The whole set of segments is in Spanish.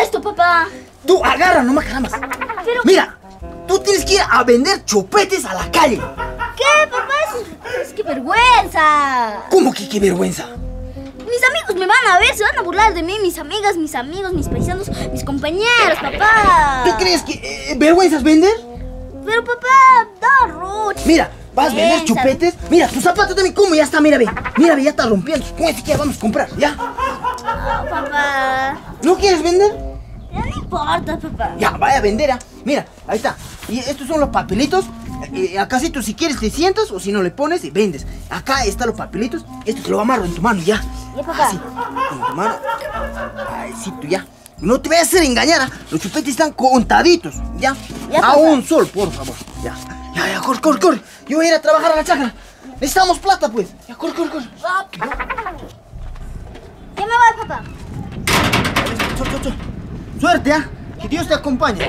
esto, papá? Tú agarra nomás, caramba. Pero... Mira, tú tienes que ir a vender chupetes a la calle. ¿Qué, papá? Es que vergüenza. ¿Cómo que qué vergüenza? Mis amigos me van a ver, se van a burlar de mí. Mis amigas, mis amigos, mis paisanos, mis compañeros, papá. ¿Tú crees que vergüenza es vender? Pero, papá, da roche. Mira, vas a vender chupetes. Mira, tu zapato también, ¿cómo? Ya está, mira, ve. Mira, ve, ya está rompiendo. Con este que vamos a comprar, ¿ya? No, papá. ¿No quieres vender? Ya no importa, papá. Ya, vaya a vender, ¿ah? Mira, ahí está. Y estos son los papelitos. Acá si tú si quieres te sientas o si no le pones y vendes. Acá están los papelitos. Esto te lo amarro en tu mano, ya. Ya, papá. Así, en tu mano. Ay, sí, tú ya. No te vayas a hacer engañar, ¿ah? Los chupetes están contaditos, ¿ya? Ya, a papá. un sol, por favor. Ya, ya, corre, corre, corre. Yo voy a ir a trabajar a la chacra. Necesitamos plata, pues. Ya, corre, corre, corre. Rápido. Ya me voy, papá. Suerte, ¿ah? Que Dios te acompañe.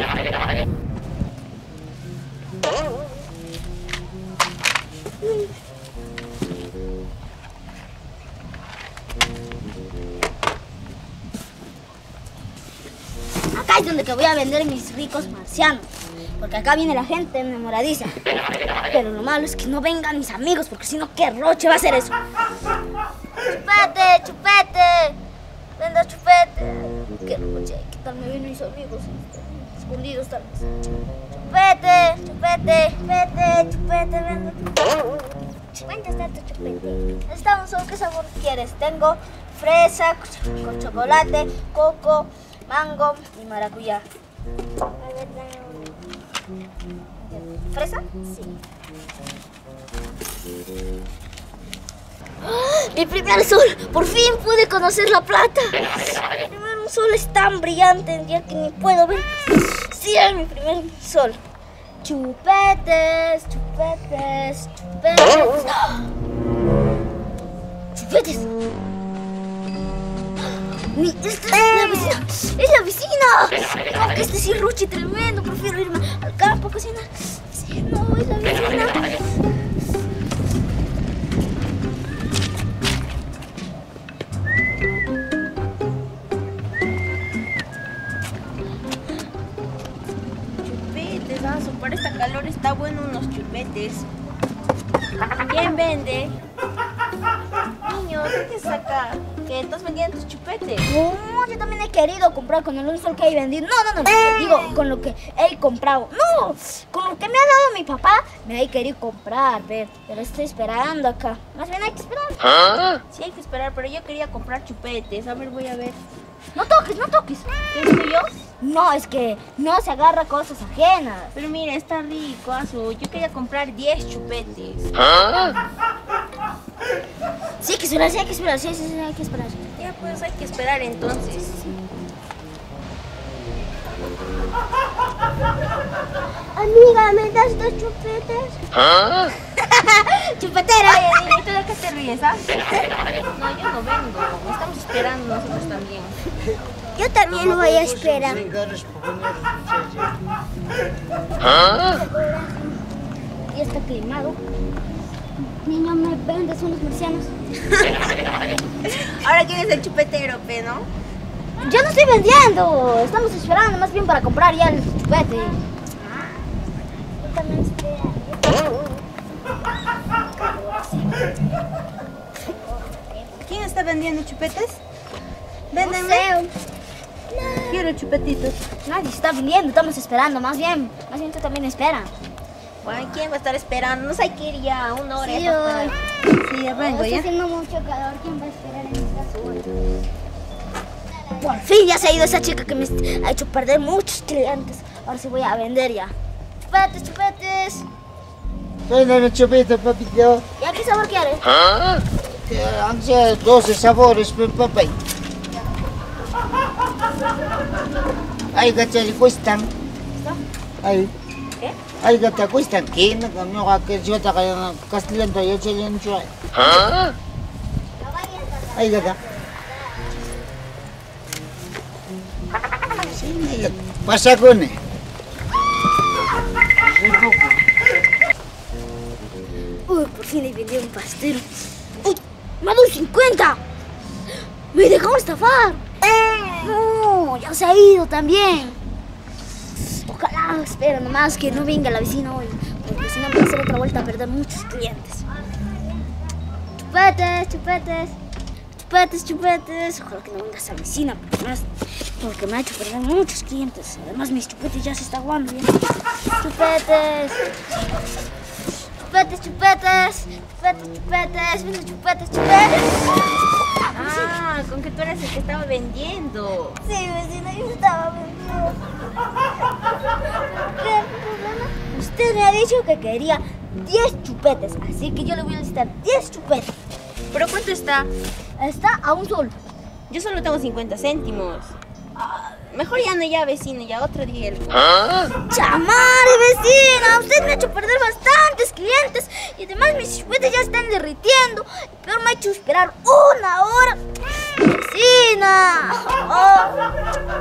Acá es donde que voy a vender mis ricos marcianos. Porque acá viene la gente enamoradiza. Pero lo malo es que no vengan mis amigos, porque si no, ¿qué roche va a ser eso? ¡Chupete, chupete! ¡Venda chupete! ¡Qué roche! ¿Qué tal me ven mis amigos? Escondidos tal vez. ¡Chupete, chupete, chupete, chupete! ¡Venda chupete! ¿Cuánto está tu chupete? Está un solo. ¿Qué sabor quieres? Tengo fresa con chocolate, coco, mango y maracuyá. ¿Fresa? Sí. ¡Oh! ¡Mi primer sol! ¡Por fin pude conocer la plata! Mi primer sol es tan brillante ya que ni puedo ver. Sí, es mi primer sol. Chupetes, chupetes, chupetes. ¡Oh! ¡Chupetes! ¡Esta es la vecina! ¡Es la vecina! No, que este sí es ruche tremendo. Prefiero irme al campo a cocinar. Sí, no, es la vecina. Chupetes, para esta calor está bueno unos chupetes. ¿Quién vende? Niño, ¿qué te saca? ¿Que estás vendiendo tus chupetes? No, yo también he querido comprar con el único sol que he vendido. No. Digo, con lo que he comprado. No, con lo que me ha dado mi papá, me he querido comprar, pero estoy esperando acá. Más bien hay que esperar. ¿Ah? Sí, hay que esperar, pero yo quería comprar chupetes. A ver, voy a ver. No toques, no toques. ¿Qué es tuyo? No, es que no se agarra cosas ajenas. Pero mira, está rico, Azu. Yo quería comprar 10 chupetes. Sí, hay que esperar, sí, hay que esperar. Sí, hay que esperar. Ya, pues hay que esperar entonces. Amiga, ¿me das 2 chupetes? Chupetera. Oye, niño, ¿tú de qué te ríes, ah? No, yo no vengo. Estamos esperando nosotros también. Yo también voy a esperar. Ya está climado. Niño, me vendes unos marcianos. Ahora quién es el chupetero, ¿no? Yo no estoy vendiendo. Estamos esperando más bien para comprar ya el chupete. Yo también espero. ¿Quién está vendiendo chupetes? Véndenme. Véndenme. Quiero chupetitos. Nadie está vendiendo, estamos esperando. Más bien tú también espera. Bueno, ¿quién va a estar esperando? Nos hay que ir ya, 1 hora. Sí, ya para... Sí, ya vengo, Está ya. haciendo mucho calor. ¿Quién va a esperar en esta zona? Por fin ya se ha ido esa chica que me ha hecho perder muchos clientes. Ahora sí voy a vender ya. Chupetes, chupetes. Véndeme chupete, papito. ¿Ya qué sabor quieres? Han sido 12 sabores, papá. Ay, gachali cuestan. Ay. ¿Qué? Ay, gata cuestan. ¿Qué? No, que yo te haga castellano, yo te lo Ay, gata. Pasa con él. Uy, por fin le vendí un pastel. ¡Uy! ¡Me ha dado 50! ¡Me dejaron estafar! No. No, ya se ha ido también. Ojalá, espera nomás que no venga la vecina hoy, porque si no me va a hacer otra vuelta a perder muchos clientes. Chupetes, chupetes, chupetes, chupetes. Ojalá que no venga esa vecina, porque me ha hecho perder muchos clientes. Además, mis chupetes ya se están aguando. Chupetes. Chupetes, chupetes, chupetes, chupetes, vende chupetes, chupetes. Ah, con que tú eres el que estaba vendiendo. Sí, vecina, yo estaba vendiendo. ¿Qué problema? Usted me ha dicho que quería 10 chupetes, así que yo le voy a necesitar 10 chupetes. ¿Pero cuánto está? Está a un sol. Yo solo tengo 50 céntimos. Mejor ya no, ya vecino, ya otro día. ¡Chamare, vecina! Usted me ha hecho perder bastantes clientes y además mis chupetes ya están derritiendo. Y peor, me ha hecho esperar 1 hora. ¡Vecina! Oh.